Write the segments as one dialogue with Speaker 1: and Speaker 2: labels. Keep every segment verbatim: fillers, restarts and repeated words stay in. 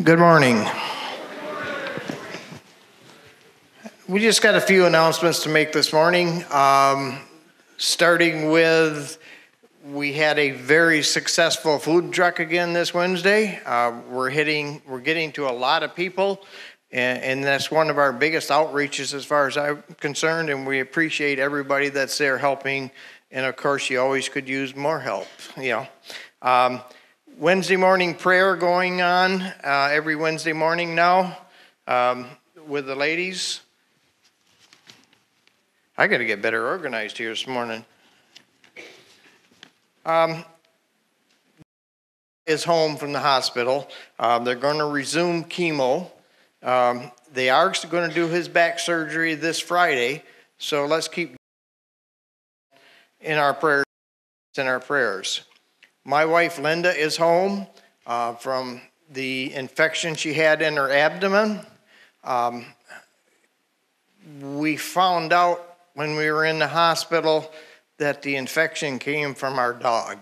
Speaker 1: Good morning. We just got a few announcements to make this morning. Um, starting with, we had a very successful food truck again this Wednesday. Uh, we're hitting, we're getting to a lot of people, and, and that's one of our biggest outreaches as far as I'm concerned. And we appreciate everybody that's there helping. And of course, you always could use more help. You know. Um, Wednesday morning prayer going on uh, every Wednesday morning now um, with the ladies. I got to get better organized here this morning. Um, is home from the hospital. Um, they're going to resume chemo. Um, they are going to do his back surgery this Friday, so let's keep in our prayers. In our prayers. My wife, Linda, is home uh, from the infection she had in her abdomen. Um, we found out when we were in the hospital that the infection came from our dog.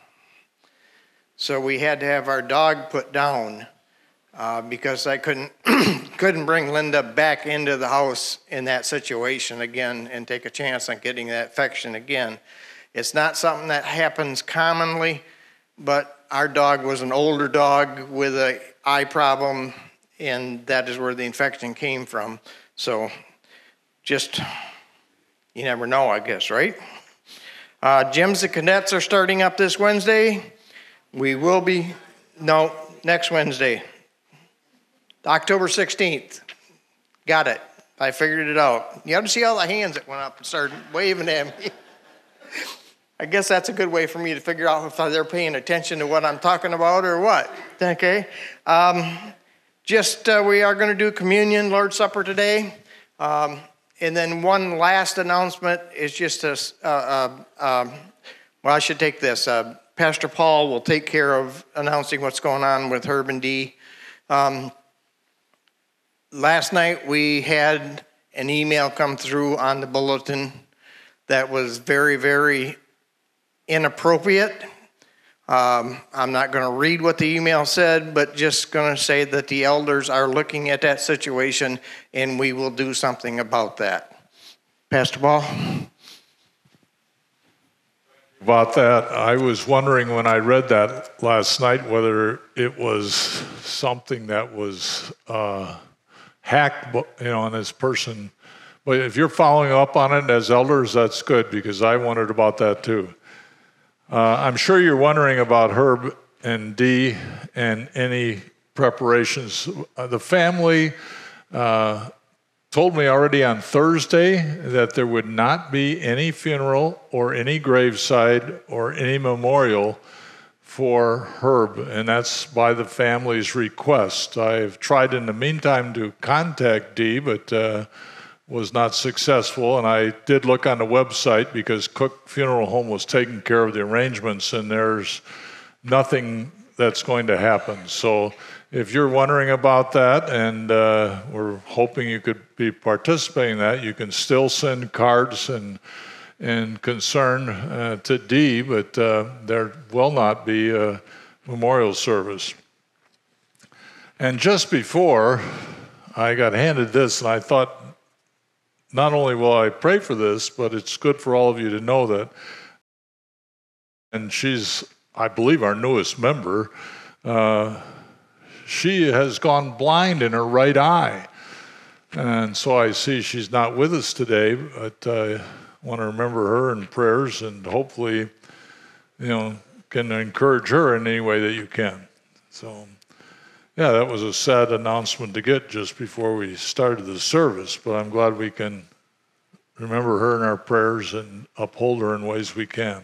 Speaker 1: So we had to have our dog put down uh, because I couldn't, couldn't bring Linda back into the house in that situation again and take a chance on getting that infection again. It's not something that happens commonly, but our dog was an older dog with an eye problem, and that is where the infection came from. So just, you never know, I guess, right? Uh, gyms and cadets are starting up this Wednesday. We will be, no, next Wednesday, October sixteenth. Got it. I figured it out. You have to see all the hands that went up and started waving at me. I guess that's a good way for me to figure out if they're paying attention to what I'm talking about or what. Okay. Um, just uh, we are going to do communion, Lord's Supper today. Um, and then one last announcement is just a, uh, uh, uh, well, I should take this. Uh, Pastor Paul will take care of announcing what's going on with Herb and Dee. Um, last night we had an email come through on the bulletin that was very, very inappropriate. Um, I'm not going to read what the email said, but just going to say that the elders are looking at that situation and we will do something about that. Pastor Paul?
Speaker 2: About that, I was wondering when I read that last night whether it was something that was uh, hacked, you know, on this person. But if you're following up on it as elders, that's good, because I wondered about that too. Uh, I'm sure you're wondering about Herb and Dee and any preparations. Uh, the family uh, told me already on Thursday that there would not be any funeral or any graveside or any memorial for Herb, and that's by the family's request. I've tried in the meantime to contact Dee, but uh, was not successful, and I did look on the website because Cook Funeral Home was taking care of the arrangements, and there's nothing that's going to happen. So if you're wondering about that, and uh, we're hoping you could be participating in that, you can still send cards and and concern uh, to Dee, but uh, there will not be a memorial service. And just before, I got handed this, and I thought, not only will I pray for this, but it's good for all of you to know that. And she's, I believe, our newest member. Uh, she has gone blind in her right eye. And so I see she's not with us today, but I want to remember her in prayers and hopefully, you know, can encourage her in any way that you can. So, yeah, that was a sad announcement to get just before we started the service, but I'm glad we can remember her in our prayers and uphold her in ways we can.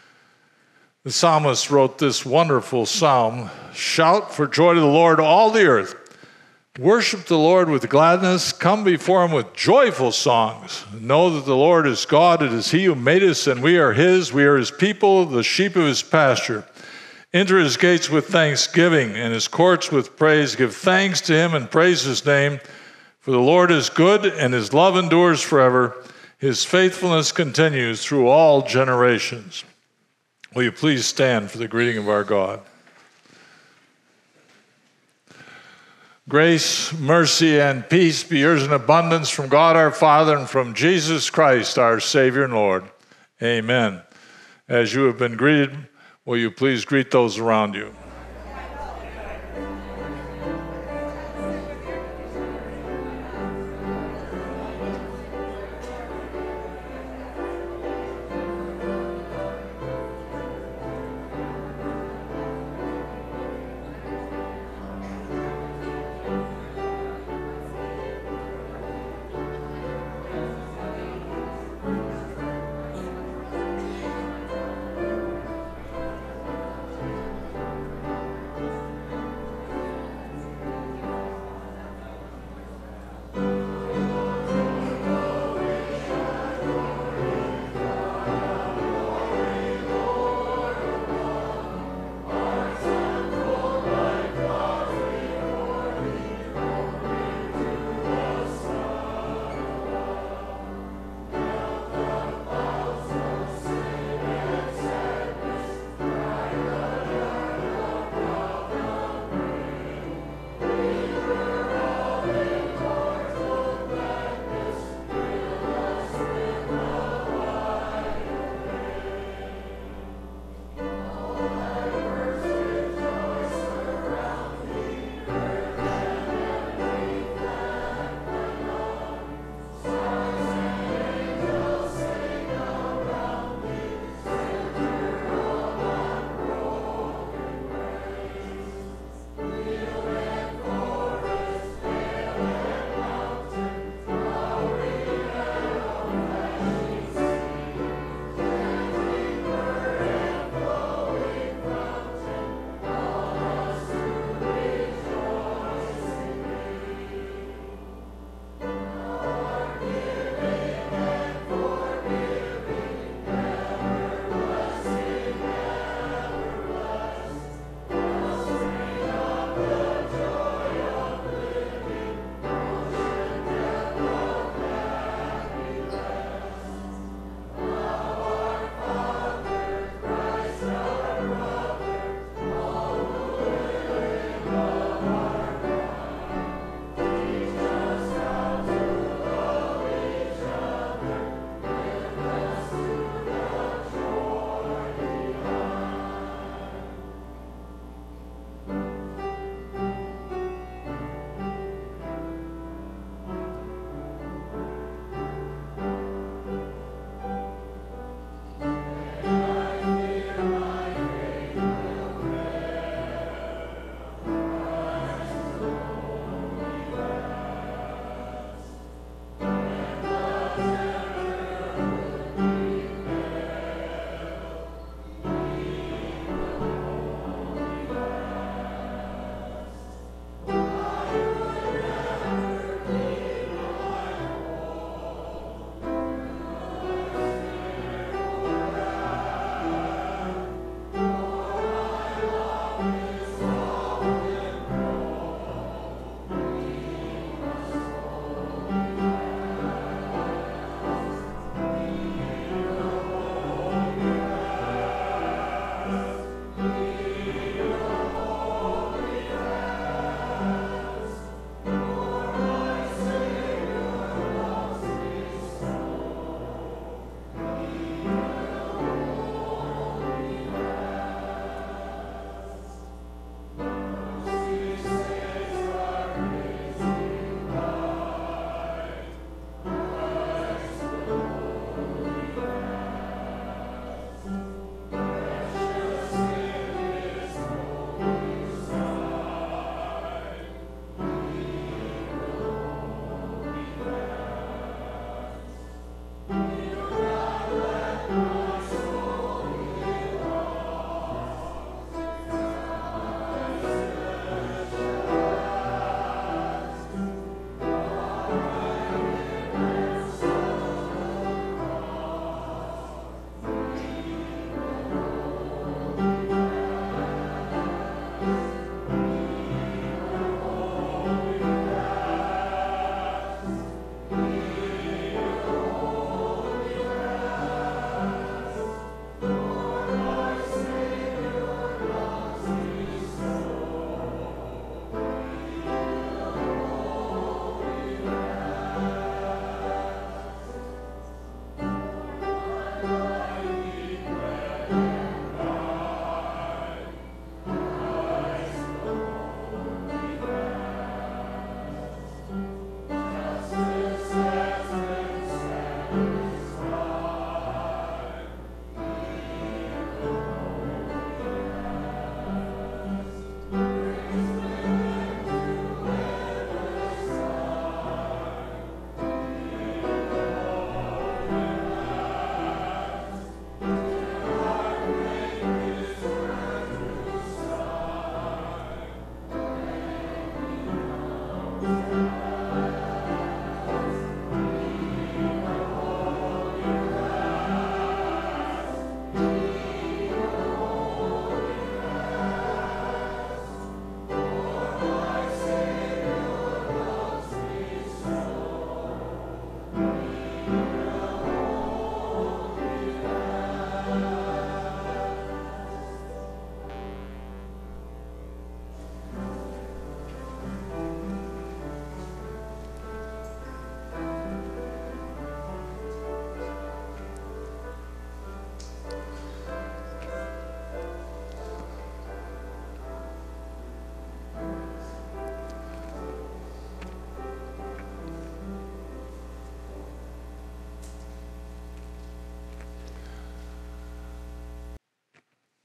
Speaker 2: The psalmist wrote this wonderful psalm: "Shout for joy to the Lord, all the earth. Worship the Lord with gladness. Come before him with joyful songs. Know that the Lord is God. It is he who made us, and we are his. We are his people, the sheep of his pasture. Enter his gates with thanksgiving and his courts with praise. Give thanks to him and praise his name. For the Lord is good, and his love endures forever. His faithfulness continues through all generations." Will you please stand for the greeting of our God? Grace, mercy, and peace be yours in abundance from God our Father and from Jesus Christ, our Savior and Lord. Amen. As you have been greeted, will you please greet those around you?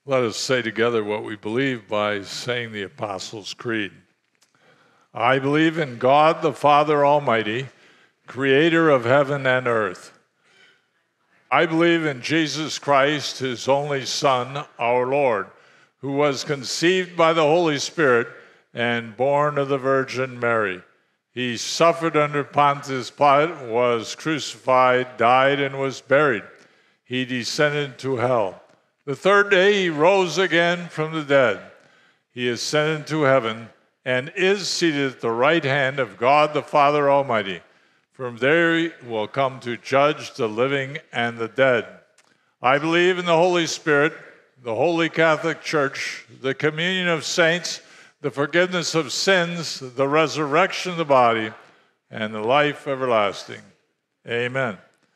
Speaker 2: Let us say together what we believe by saying the Apostles' Creed. I believe in God the Father Almighty, creator of heaven and earth. I believe in Jesus Christ, his only Son, our Lord, who was conceived by the Holy Spirit and born of the Virgin Mary. He suffered under Pontius Pilate, was crucified, died, and was buried. He descended to hell. The third day he rose again from the dead. He ascended to heaven and is seated at the right hand of God the Father Almighty. From there he will come to judge the living and the dead. I believe in the Holy Spirit, the Holy Catholic Church, the communion of saints, the forgiveness of sins, the resurrection of the body, and the life everlasting. Amen.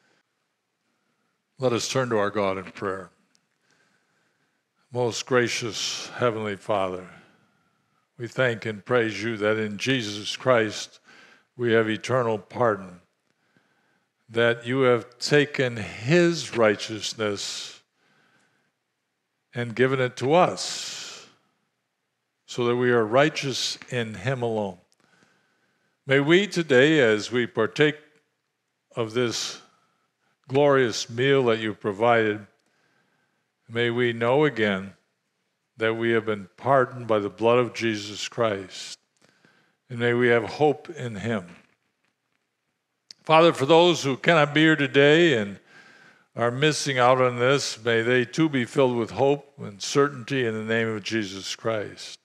Speaker 2: Let us turn to our God in prayer. Most gracious Heavenly Father, we thank and praise you that in Jesus Christ we have eternal pardon, that you have taken his righteousness and given it to us so that we are righteous in him alone. May we today, as we partake of this glorious meal that you provided, may we know again that we have been pardoned by the blood of Jesus Christ, and may we have hope in him. Father, for those who cannot be here today and are missing out on this, may they too be filled with hope and certainty in the name of Jesus Christ.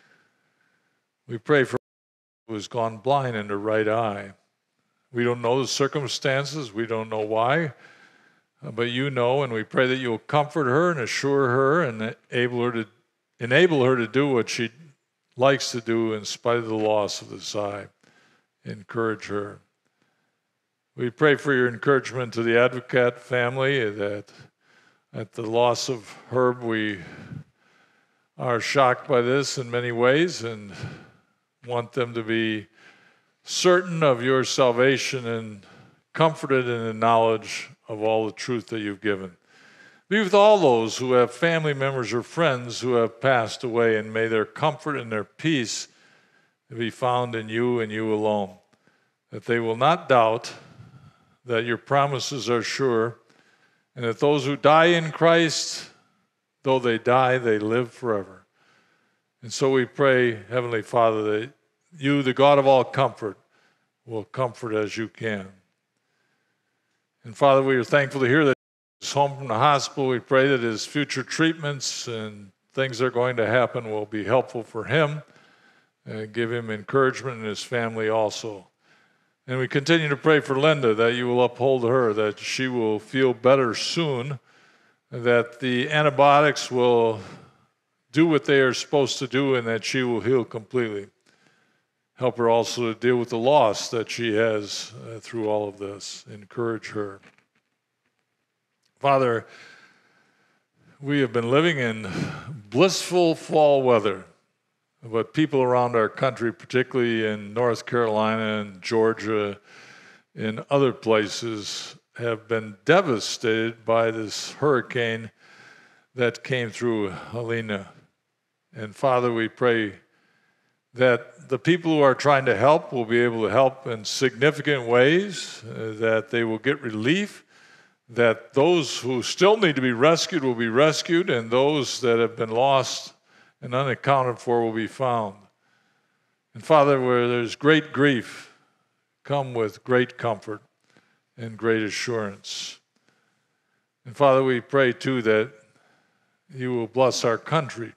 Speaker 2: We pray for who has gone blind in her right eye. We don't know the circumstances, we don't know why, but you know, and we pray that you'll comfort her and assure her and enable her to enable her to do what she likes to do in spite of the loss of this eye. Encourage her. We pray for your encouragement to the Advocate family, that at the loss of Herb, we are shocked by this in many ways and want them to be certain of your salvation and comforted in the knowledge of all the truth that you've given. Be with all those who have family members or friends who have passed away, and may their comfort and their peace be found in you and you alone, that they will not doubt that your promises are sure, and that those who die in Christ, though they die, they live forever. And so we pray, Heavenly Father, that you, the God of all comfort, will comfort as you can. And Father, we are thankful to hear that he's home from the hospital. We pray that his future treatments and things that are going to happen will be helpful for him and give him encouragement and his family also. And we continue to pray for Linda, that you will uphold her, that she will feel better soon, that the antibiotics will do what they are supposed to do, and that she will heal completely. Help her also to deal with the loss that she has uh, through all of this. Encourage her. Father, we have been living in blissful fall weather, but people around our country, particularly in North Carolina and Georgia, in other places, have been devastated by this hurricane that came through Helena. And Father, we pray that the people who are trying to help will be able to help in significant ways, uh, that they will get relief, that those who still need to be rescued will be rescued, and those that have been lost and unaccounted for will be found. And Father, where there's great grief, come with great comfort and great assurance. And Father, we pray too that you will bless our country.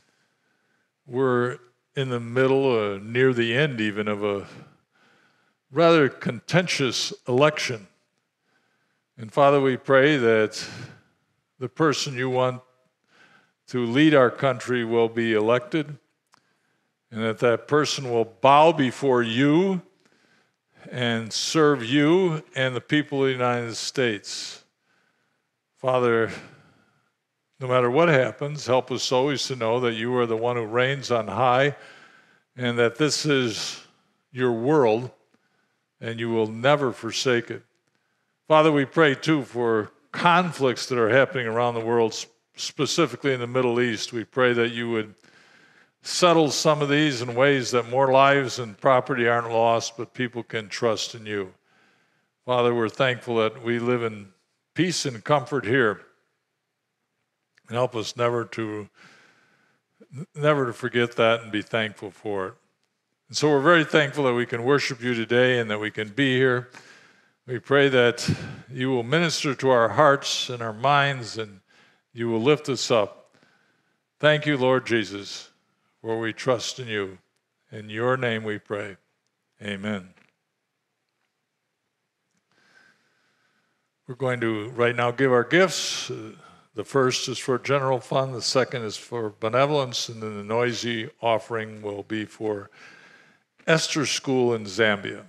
Speaker 2: We're in the middle, uh, near the end even, of a rather contentious election. And Father, we pray that the person you want to lead our country will be elected, and that that person will bow before you and serve you and the people of the United States. Father, no matter what happens, help us always to know that you are the one who reigns on high, and that this is your world, and you will never forsake it. Father, we pray too for conflicts that are happening around the world, specifically in the Middle East. We pray that you would settle some of these in ways that more lives and property aren't lost, but people can trust in you. Father, we're thankful that we live in peace and comfort here. And help us never to never to forget that and be thankful for it. And so we're very thankful that we can worship you today and that we can be here. We pray that you will minister to our hearts and our minds and you will lift us up. Thank you, Lord Jesus, for we trust in you. In your name we pray. Amen. We're going to right now give our gifts. Uh, the first is for general fund, the second is for benevolence, and then the noisy offering will be for Esther School in Zambia.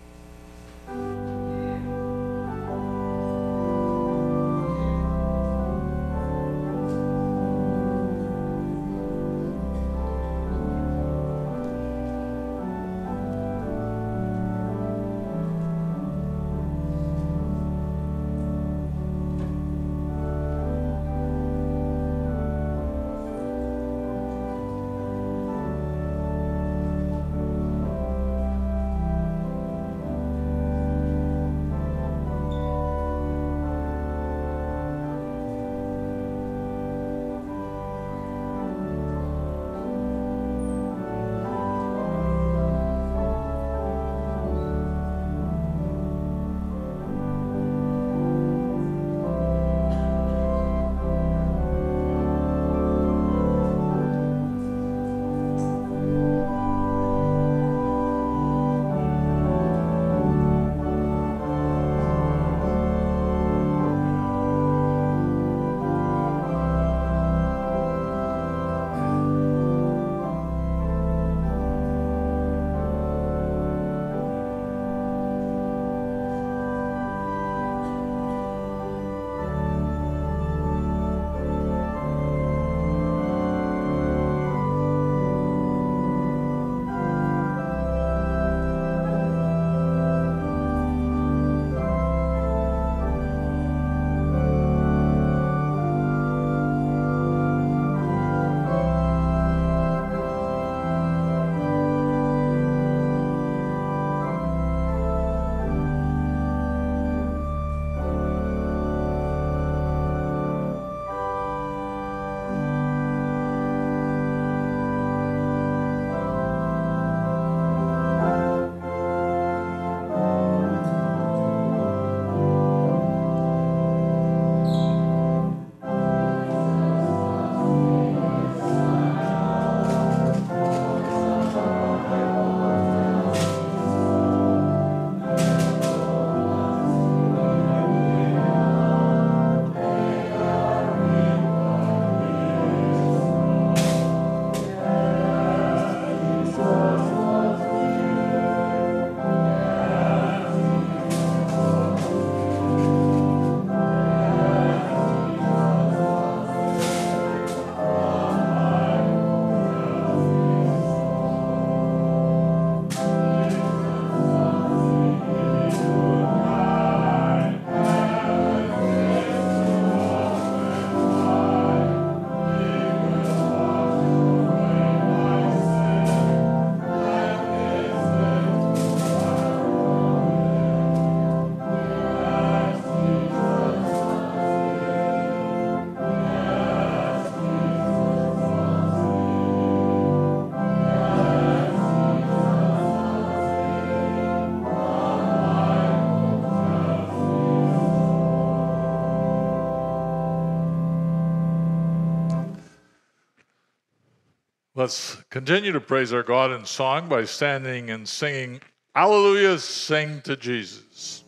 Speaker 2: Let's continue to praise our God in song by standing and singing, Alleluia, sing to Jesus.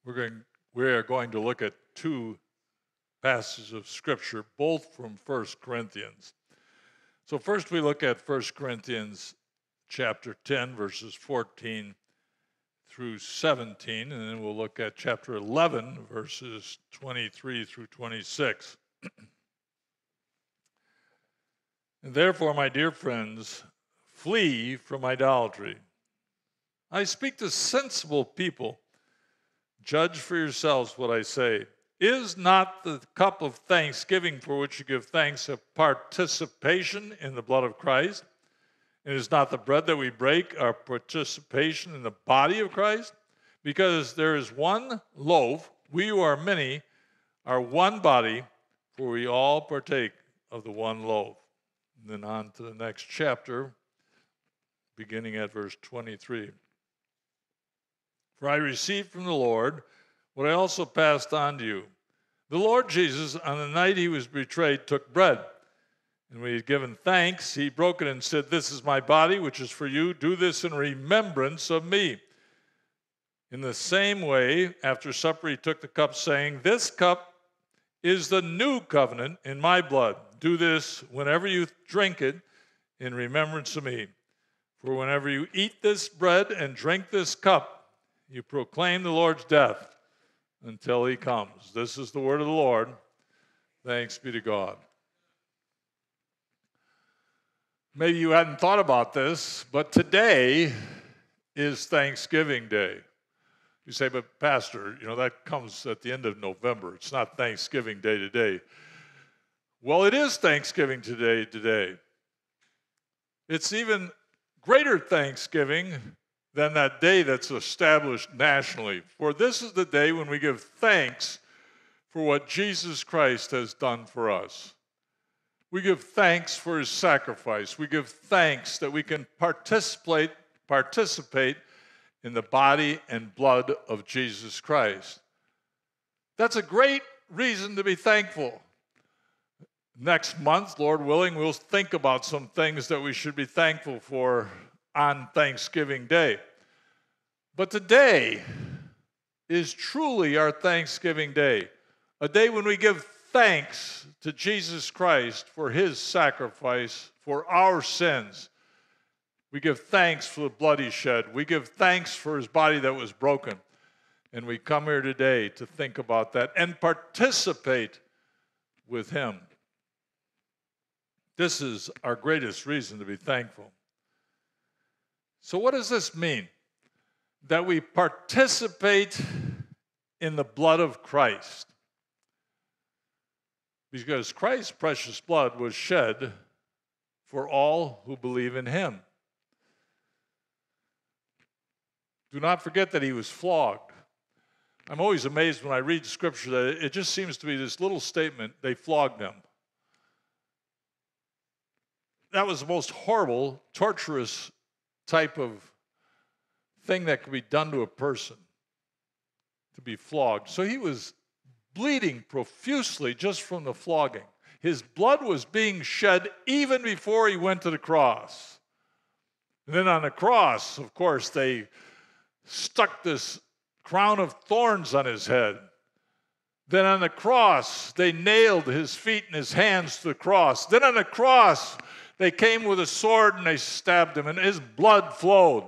Speaker 2: we're going, we are going to look at two passages of Scripture, both from First Corinthians. So first we look at First Corinthians chapter ten, verses fourteen through seventeen, and then we'll look at chapter eleven, verses twenty-three through twenty-six. And therefore, my dear friends, flee from idolatry. I speak to sensible people. Judge for yourselves what I say. Is not the cup of thanksgiving for which you give thanks a participation in the blood of Christ? And is not the bread that we break our participation in the body of Christ? Because there is one loaf, we who are many are one body, for we all partake of the one loaf. And then on to the next chapter, beginning at verse twenty-three. For I received from the Lord what I also passed on to you. The Lord Jesus, on the night he was betrayed, took bread. And when he had given thanks, he broke it and said, "This is my body, which is for you. Do this in remembrance of me." In the same way, after supper, he took the cup, saying, "This cup is the new covenant in my blood. Do this whenever you drink it in remembrance of me. For whenever you eat this bread and drink this cup, you proclaim the Lord's death until he comes." This is the word of the Lord. Thanks be to God. Maybe you hadn't thought about this, but today is Thanksgiving Day. You say, "But Pastor, you know, that comes at the end of November. It's not Thanksgiving Day today." Well, it is Thanksgiving today today. It's even greater Thanksgiving than that day that's established nationally. For this is the day when we give thanks for what Jesus Christ has done for us. We give thanks for his sacrifice. We give thanks that we can participate, participate in the body and blood of Jesus Christ. That's a great reason to be thankful. Next month, Lord willing, we'll think about some things that we should be thankful for on Thanksgiving Day. But today is truly our Thanksgiving Day, a day when we give thanks to Jesus Christ for his sacrifice for our sins. We give thanks for the blood he shed. We give thanks for his body that was broken. And we come here today to think about that and participate with him. This is our greatest reason to be thankful. So what does this mean? That we participate in the blood of Christ. Because Christ's precious blood was shed for all who believe in him. Do not forget that he was flogged. I'm always amazed when I read Scripture that it just seems to be this little statement, they flogged him. That was the most horrible, torturous type of thing that could be done to a person, to be flogged. So he was bleeding profusely just from the flogging. His blood was being shed even before he went to the cross. And then on the cross, of course, they stuck this crown of thorns on his head. Then on the cross, they nailed his feet and his hands to the cross. Then on the cross, they came with a sword and they stabbed him, and his blood flowed.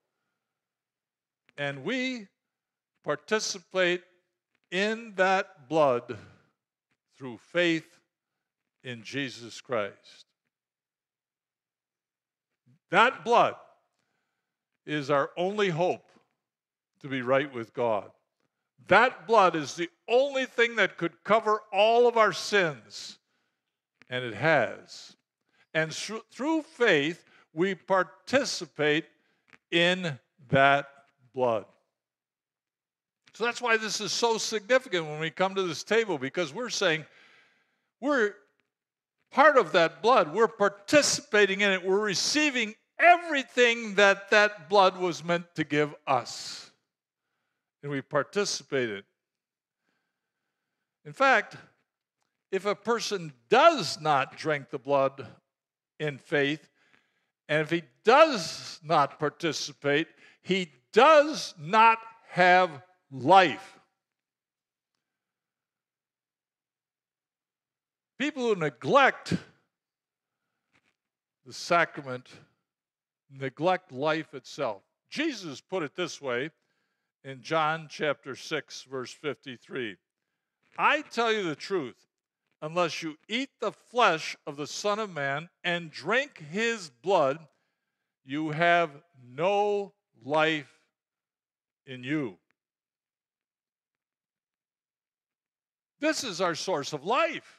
Speaker 2: And we participate in that blood through faith in Jesus Christ. That blood is our only hope to be right with God. That blood is the only thing that could cover all of our sins, and it has. And through faith, we participate in that blood. So that's why this is so significant when we come to this table, because we're saying we're part of that blood. We're participating in it. We're receiving everything that that blood was meant to give us. And we participate in it. In fact, if a person does not drink the blood in faith, and if he does not participate, he does not have life. People who neglect the sacrament neglect life itself. Jesus put it this way in John chapter six, verse fifty-three. I tell you the truth, unless you eat the flesh of the Son of Man and drink his blood, you have no life in you. This is our source of life.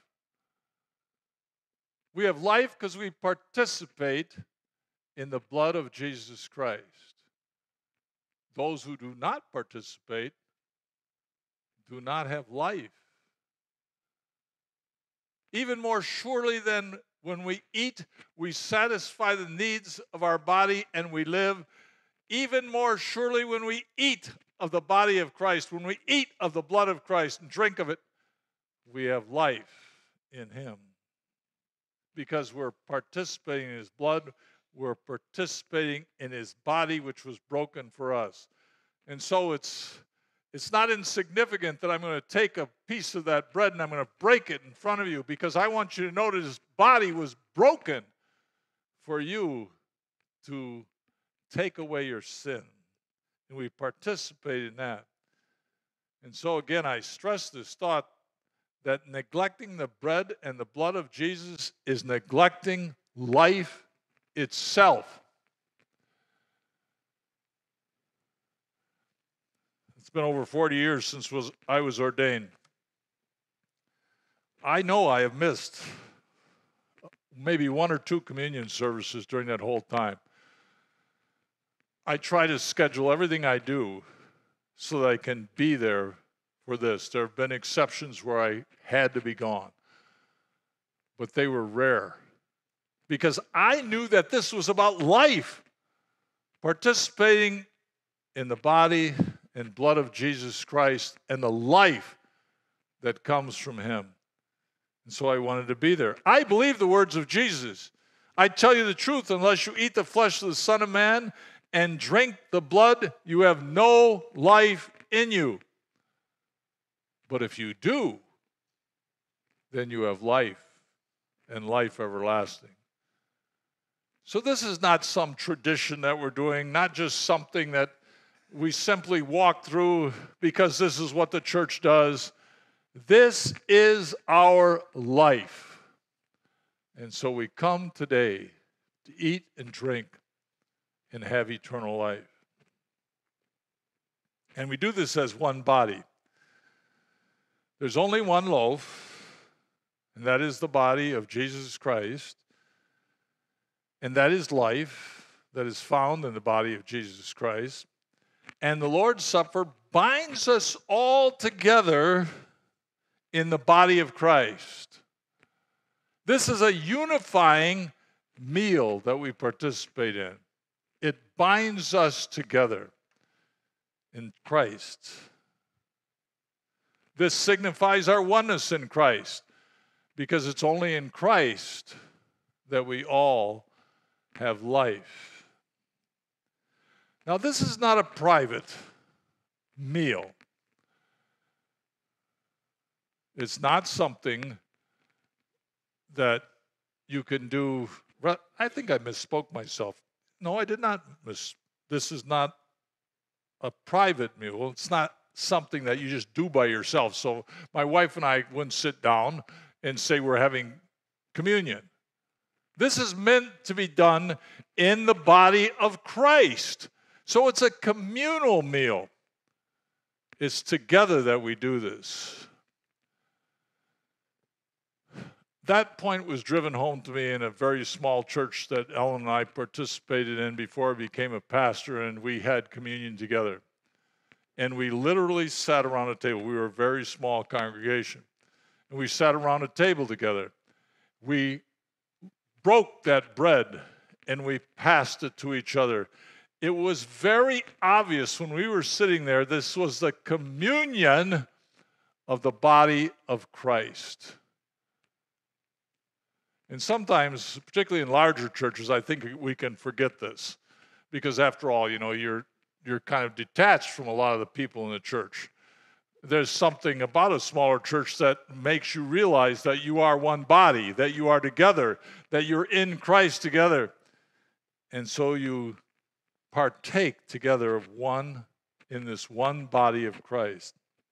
Speaker 2: We have life because we participate in the blood of Jesus Christ. Those who do not participate do not have life. Even more surely than when we eat, we satisfy the needs of our body and we live. Even more surely when we eat of the body of Christ, when we eat of the blood of Christ and drink of it, we have life in him. Because we're participating in his blood, we're participating in his body, which was broken for us. And so it's it's not insignificant that I'm going to take a piece of that bread and I'm going to break it in front of you, because I want you to know that his body was broken for you to take away your sin. And we participate in that. And so again, I stress this thought that neglecting the bread and the blood of Jesus is neglecting life itself. It's been over forty years since was, I was ordained. I know I have missed maybe one or two communion services during that whole time. I try to schedule everything I do so that I can be there for this. There have been exceptions where I had to be gone, but they were rare because I knew that this was about life, participating in the body and blood of Jesus Christ and the life that comes from him. And so I wanted to be there. I believe the words of Jesus. I tell you the truth, unless you eat the flesh of the Son of Man and drink the blood, you have no life in you. But if you do, then you have life, and life everlasting. So this is not some tradition that we're doing, not just something that we simply walk through because this is what the church does. This is our life. And so we come today to eat and drink and have eternal life. And we do this as one body. There's only one loaf, and that is the body of Jesus Christ. And that is life that is found in the body of Jesus Christ. And the Lord's Supper binds us all together in the body of Christ. This is a unifying meal that we participate in. It binds us together in Christ. This signifies our oneness in Christ, because it's only in Christ that we all have life. Now, this is not a private meal. It's not something that you can do. I think I misspoke myself. No, I did not miss. This is not a private meal. It's not something that you just do by yourself. So my wife and I wouldn't sit down and say we're having communion. This is meant to be done in the body of Christ. So it's a communal meal. It's together that we do this. That point was driven home to me in a very small church that Ellen and I participated in before I became a pastor, and we had communion together. And we literally sat around a table. We were a very small congregation. And we sat around a table together. We broke that bread and we passed it to each other. It was very obvious when we were sitting there, this was the communion of the body of Christ. And sometimes, particularly in larger churches, I think we can forget this. Because after all, you know, you're you're kind of detached from a lot of the people in the church. there's something about a smaller church that makes you realize that you are one body, that you are together, that you're in Christ together. And so you partake together of one, in this one body of Christ.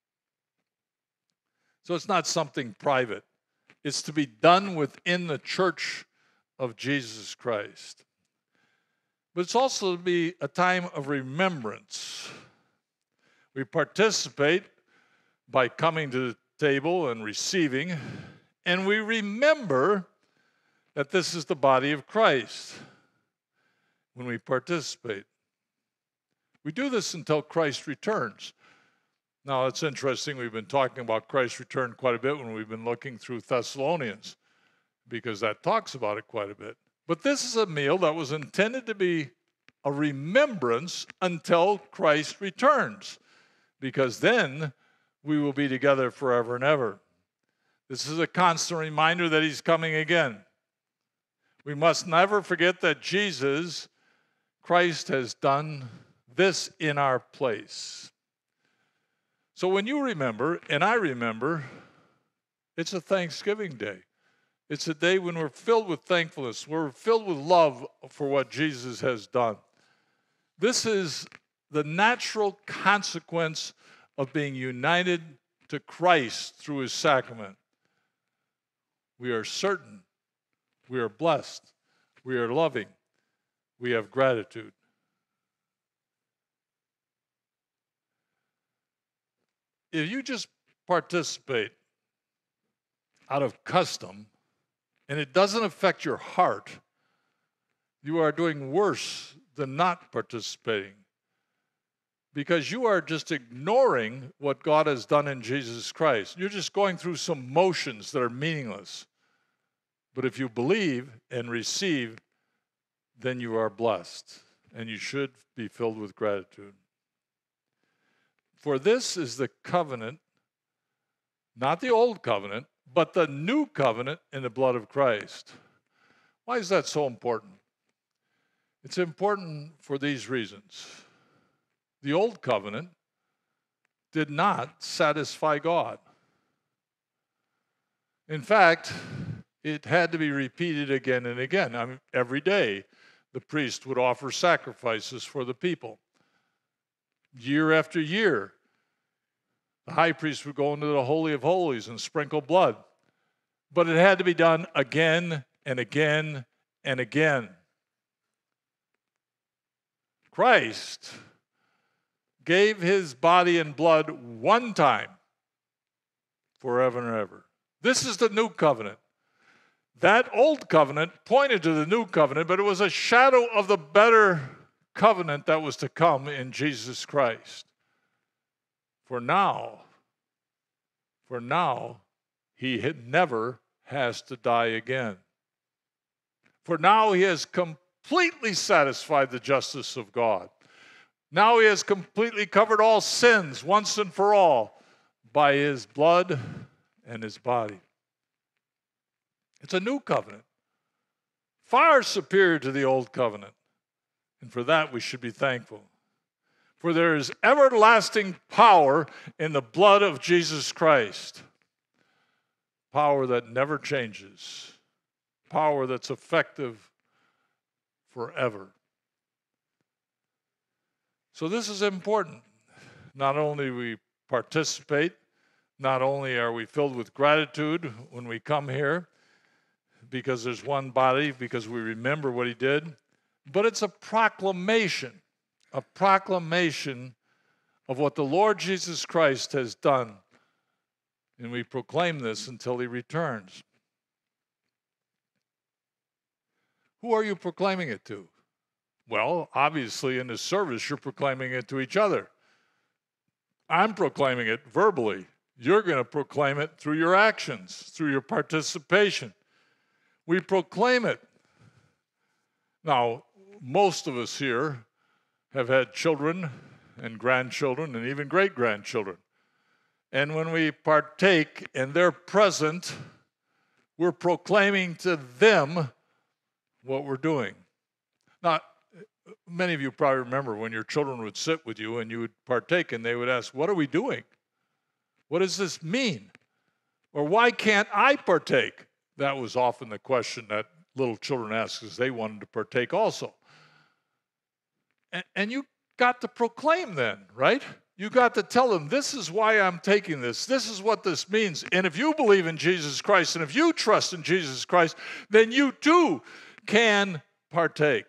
Speaker 2: So it's not something private. It's to be done within the church of Jesus Christ. But it's also to be a time of remembrance. We participate by coming to the table and receiving, and we remember that this is the body of Christ when we participate. We do this until Christ returns. Now, it's interesting, we've been talking about Christ's return quite a bit when we've been looking through Thessalonians, because that talks about it quite a bit. But this is a meal that was intended to be a remembrance until Christ returns, because then we will be together forever and ever. This is a constant reminder that he's coming again. We must never forget that Jesus, Christ, has done this in our place. So when you remember, and I remember, it's a Thanksgiving day. It's a day when we're filled with thankfulness. We're filled with love for what Jesus has done. This is the natural consequence of being united to Christ through his sacrament. We are certain, we are blessed, we are loving, we have gratitude. If you just participate out of custom and it doesn't affect your heart, you are doing worse than not participating, because you are just ignoring what God has done in Jesus Christ. You're just going through some motions that are meaningless. But if you believe and receive, then you are blessed, and you should be filled with gratitude. For this is the covenant, not the old covenant, but the new covenant in the blood of Christ. Why is that so important? It's important for these reasons. The old covenant did not satisfy God. In fact, it had to be repeated again and again. I mean, every day, the priest would offer sacrifices for the people. Year after year, the high priest would go into the Holy of Holies and sprinkle blood. But it had to be done again and again and again. Christ gave his body and blood one time forever and ever. This is the new covenant. That old covenant pointed to the new covenant, but it was a shadow of the better covenant that was to come in Jesus Christ. For now, for now, he had never has to die again. For now he has completely satisfied the justice of God. Now he has completely covered all sins once and for all by his blood and his body. It's a new covenant, far superior to the old covenant. And for that we should be thankful. For there is everlasting power in the blood of Jesus Christ. Power that never changes. Power that's effective forever. So this is important. Not only do we participate, not only are we filled with gratitude when we come here, because there's one body, because we remember what he did, but it's a proclamation, a proclamation of what the Lord Jesus Christ has done. And we proclaim this until he returns. Who are you proclaiming it to? Well, obviously in this service, you're proclaiming it to each other. I'm proclaiming it verbally. You're going to proclaim it through your actions, through your participation. We proclaim it. Now, most of us here have had children and grandchildren and even great-grandchildren. And when we partake and they're present, we're proclaiming to them what we're doing. Now, many of you probably remember when your children would sit with you and you would partake and they would ask, what are we doing? What does this mean? Or why can't I partake? That was often the question that little children asked because they wanted to partake also. And, and you got to proclaim then, right? You got to tell them, this is why I'm taking this. This is what this means. And if you believe in Jesus Christ, and if you trust in Jesus Christ, then you too can partake.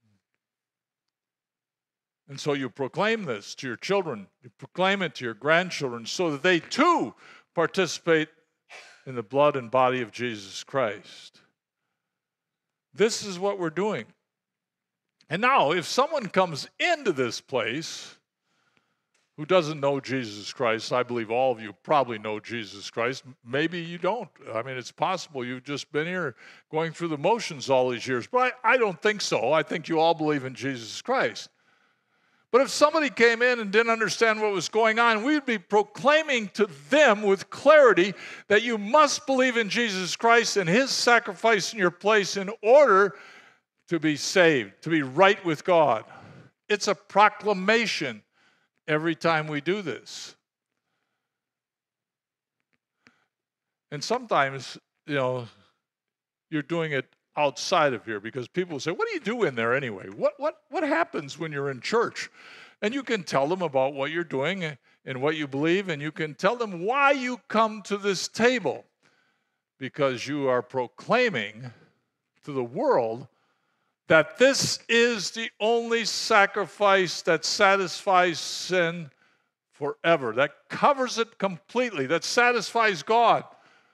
Speaker 2: And so you proclaim this to your children. You proclaim it to your grandchildren so that they too participate in the blood and body of Jesus Christ. This is what we're doing. And now, if someone comes into this place who doesn't know Jesus Christ, I believe all of you probably know Jesus Christ. Maybe you don't. I mean, it's possible you've just been here going through the motions all these years. But I, I don't think so. I think you all believe in Jesus Christ. But if somebody came in and didn't understand what was going on, we'd be proclaiming to them with clarity that you must believe in Jesus Christ and his sacrifice in your place in order to be saved, to be right with God. It's a proclamation every time we do this. And sometimes, you know, you're doing it outside of here because people say, what do you do in there anyway? What what what happens when you're in church? And you can tell them about what you're doing and what you believe, and you can tell them why you come to this table, because you are proclaiming to the world that this is the only sacrifice that satisfies sin forever, that covers it completely, that satisfies God.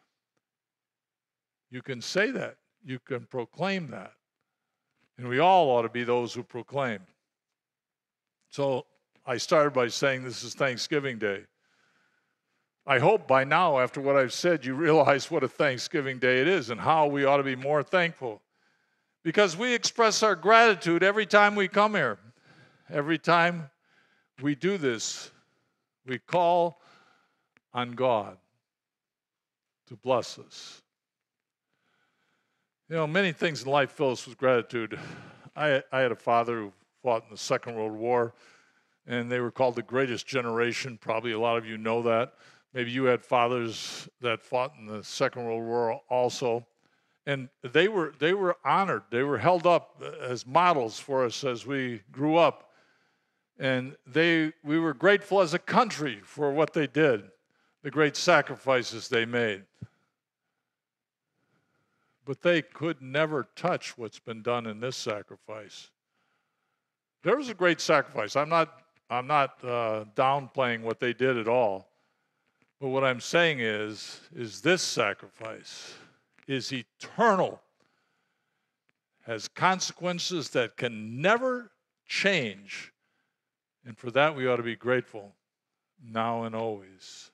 Speaker 2: You can say that. You can proclaim that. And we all ought to be those who proclaim. So I started by saying this is Thanksgiving Day. I hope by now, after what I've said, you realize what a Thanksgiving Day it is and how we ought to be more thankful. Because we express our gratitude every time we come here. Every time we do this, we call on God to bless us. You know, many things in life fill us with gratitude. I, I had a father who fought in the Second World War, and they were called the greatest generation. Probably a lot of you know that. Maybe you had fathers that fought in the Second World War also. And they were they were honored. They were held up as models for us as we grew up. And they we were grateful as a country for what they did, the great sacrifices they made. But they could never touch what's been done in this sacrifice. There was a great sacrifice. I'm not I'm not uh, downplaying what they did at all. But what I'm saying is, is this sacrifice is eternal, has consequences that can never change. And for that, we ought to be grateful now and always.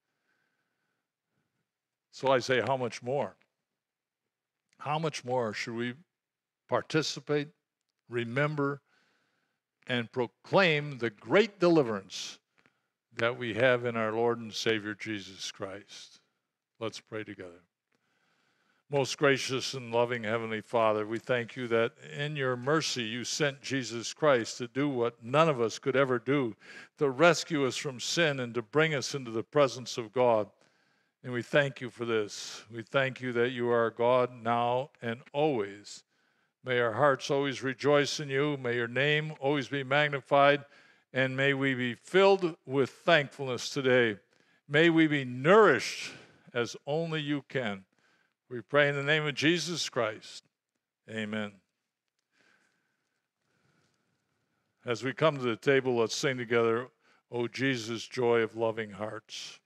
Speaker 2: So I say, how much more? How much more should we participate, remember, and proclaim the great deliverance that we have in our Lord and Savior Jesus Christ? Let's pray together. Most gracious and loving Heavenly Father, we thank you that in your mercy you sent Jesus Christ to do what none of us could ever do, to rescue us from sin and to bring us into the presence of God. And we thank you for this. We thank you that you are God now and always. May our hearts always rejoice in you. May your name always be magnified. And may we be filled with thankfulness today. May we be nourished as only you can. We pray in the name of Jesus Christ. Amen. As we come to the table, let's sing together, O Jesus, joy of loving hearts.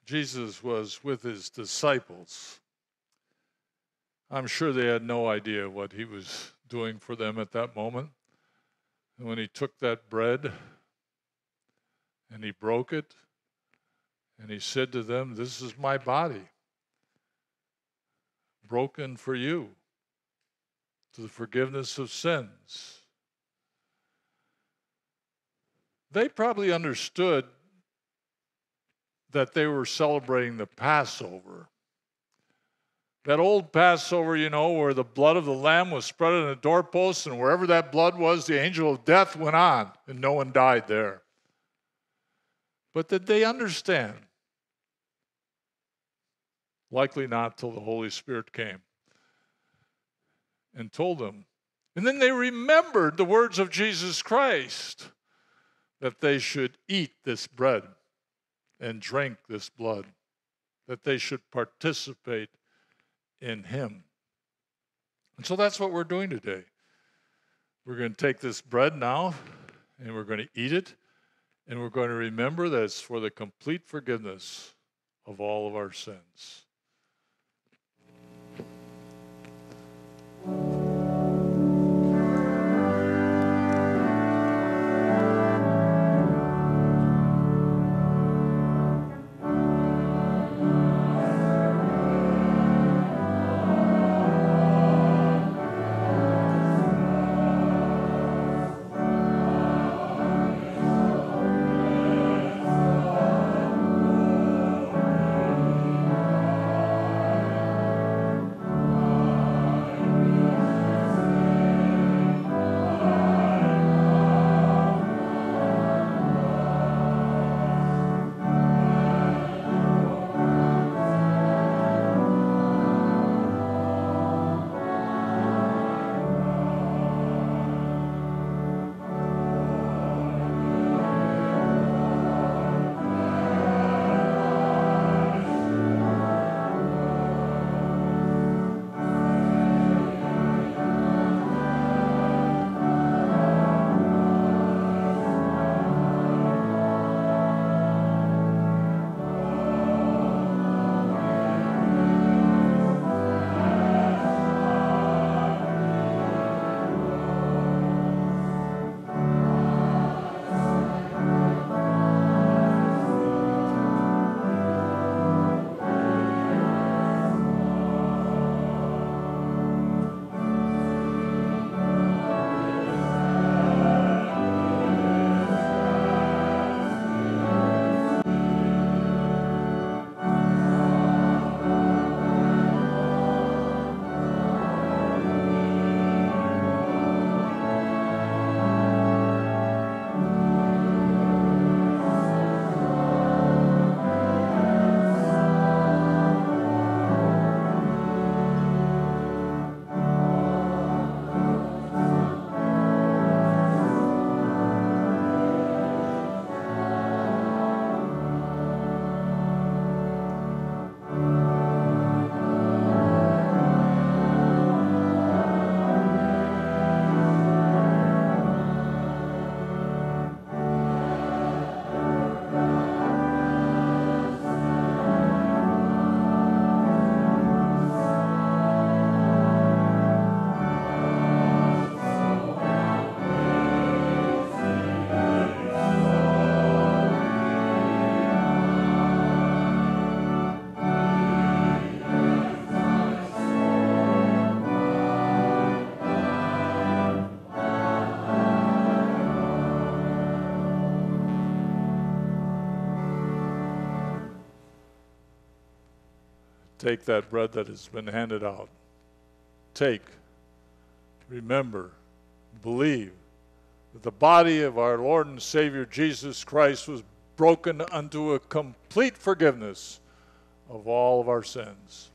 Speaker 2: Jesus was with his disciples, I'm sure they had no idea what he was doing for them at that moment. And when he took that bread and he broke it and he said to them, "This is my body, broken for you, to the forgiveness of sins." They probably understood that they were celebrating the Passover. That old Passover, you know, where the blood of the lamb was spread on the doorpost, and wherever that blood was, the angel of death went on, and no one died there. But did they understand? Likely not till the Holy Spirit came and told them. And then they remembered the words of Jesus Christ, that they should eat this bread and drink this blood, that they should participate in him. And so that's what we're doing today. We're going to take this bread now, and we're going to eat it, and we're going to remember that it's for the complete forgiveness of all of our sins. Take that bread that has been handed out. Take, remember, believe that the body of our Lord and Savior Jesus Christ was broken unto a complete forgiveness of all of our sins.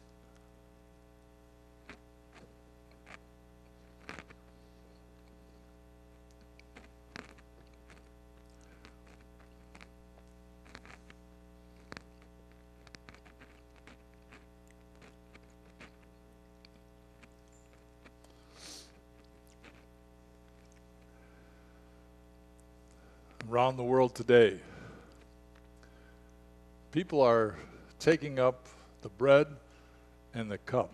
Speaker 2: Around the world today, people are taking up the bread and the cup.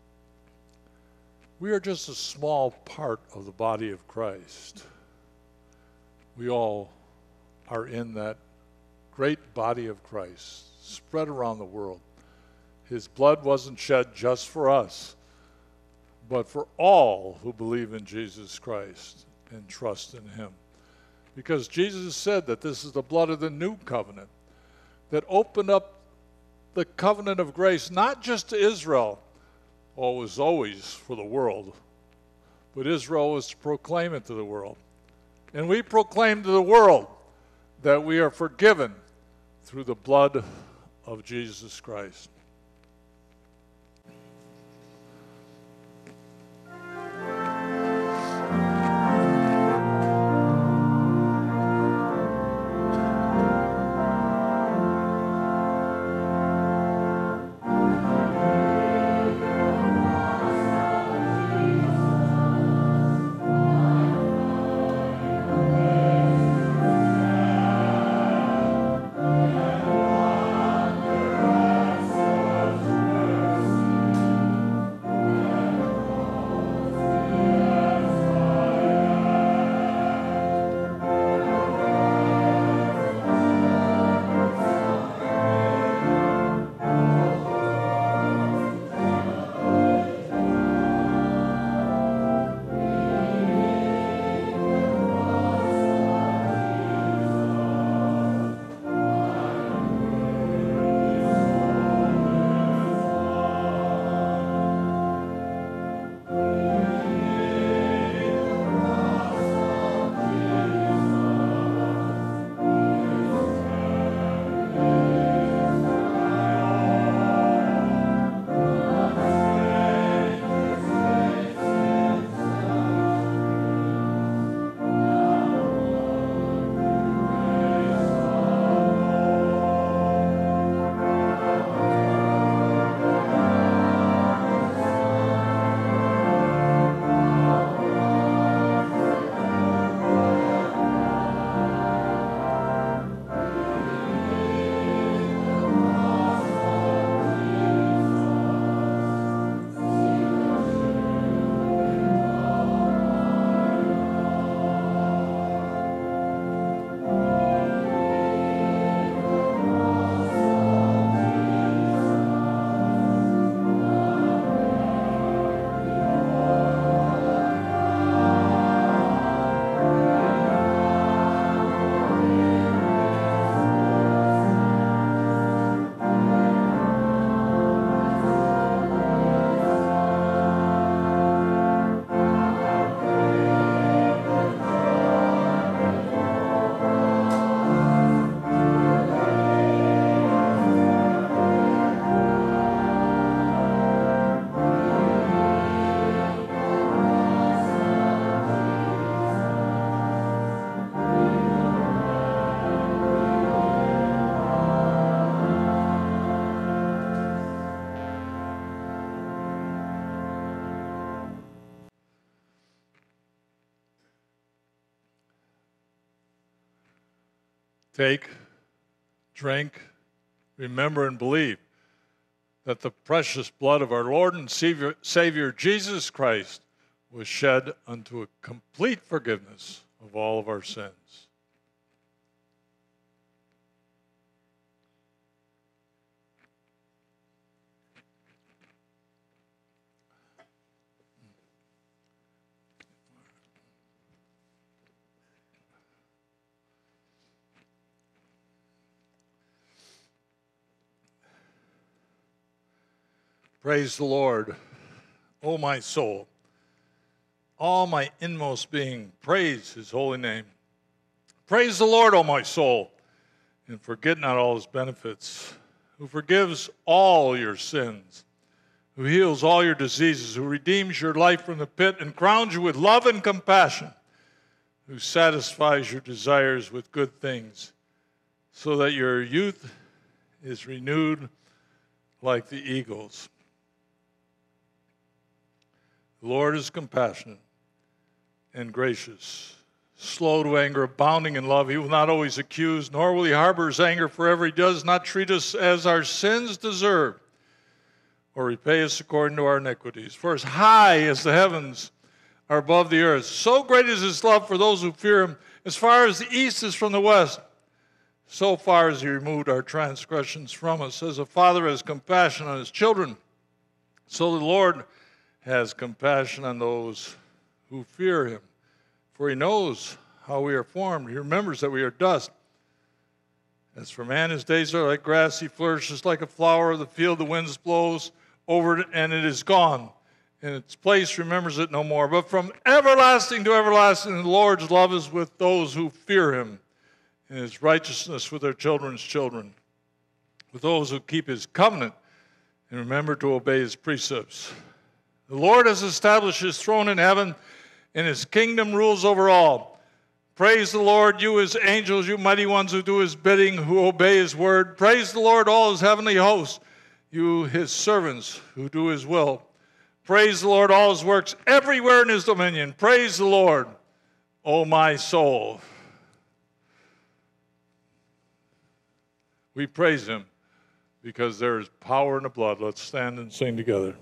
Speaker 2: We are just a small part of the body of Christ. We all are in that great body of Christ, spread around the world. His blood wasn't shed just for us, but for all who believe in Jesus Christ and trust in him. Because Jesus said that this is the blood of the new covenant that opened up the covenant of grace, not just to Israel, well, it was always for the world, but Israel was to proclaim it to the world. And we proclaim to the world that we are forgiven through the blood of Jesus Christ. Take, drink, remember, and believe that the precious blood of our Lord and Savior, Savior Jesus Christ was shed unto a complete forgiveness of all of our sins. Praise the Lord, O my soul. All my inmost being, praise his holy name. Praise the Lord, O my soul, and forget not all his benefits, who forgives all your sins, who heals all your diseases, who redeems your life from the pit and crowns you with love and compassion, who satisfies your desires with good things, so that your youth is renewed like the eagles. The Lord is compassionate and gracious, slow to anger, abounding in love. He will not always accuse, nor will he harbor his anger forever. He does not treat us as our sins deserve, or repay us according to our iniquities. For as high as the heavens are above the earth, so great is his love for those who fear him. As far as the east is from the west, so far as he removed our transgressions from us. As a father has compassion on his children, so the Lord has compassion on those who fear him. For he knows how we are formed. He remembers that we are dust. As for man, his days are like grass. He flourishes like a flower of the field. The wind blows over it, and it is gone. In its place remembers it no more. But from everlasting to everlasting, the Lord's love is with those who fear him, and his righteousness with their children's children, with those who keep his covenant and remember to obey his precepts. The Lord has established his throne in heaven, and his kingdom rules over all. Praise the Lord, you his angels, you mighty ones who do his bidding, who obey his word. Praise the Lord, all his heavenly hosts, you his servants who do his will. Praise the Lord, all his works everywhere in his dominion. Praise the Lord, O my soul. We praise him because there is power in the blood. Let's stand and sing together.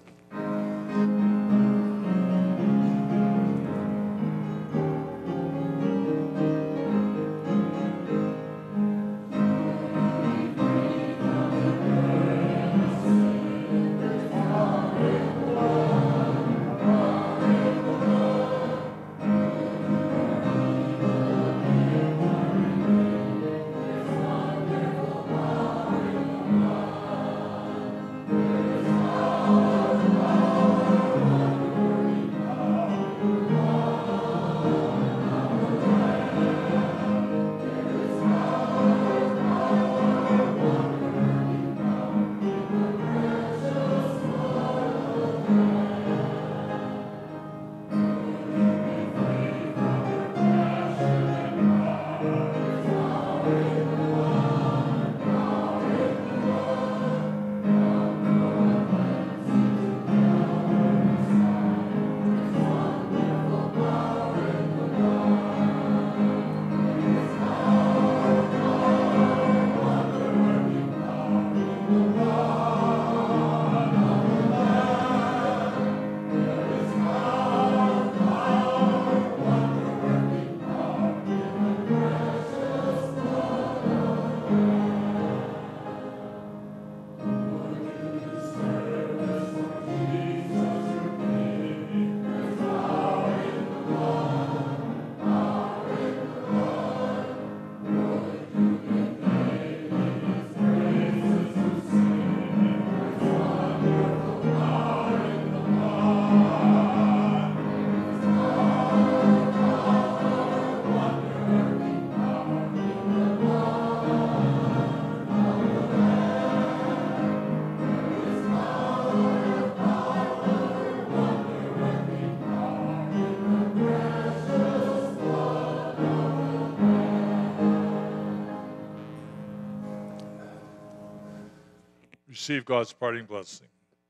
Speaker 2: Receive God's parting blessing.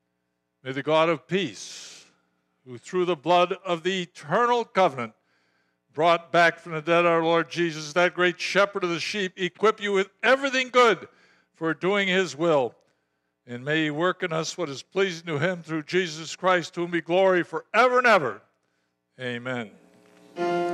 Speaker 2: May the God of peace, who through the blood of the eternal covenant brought back from the dead our Lord Jesus, that great shepherd of the sheep, equip you with everything good for doing his will. And may he work in us what is pleasing to him through Jesus Christ, to whom be glory forever and ever. Amen.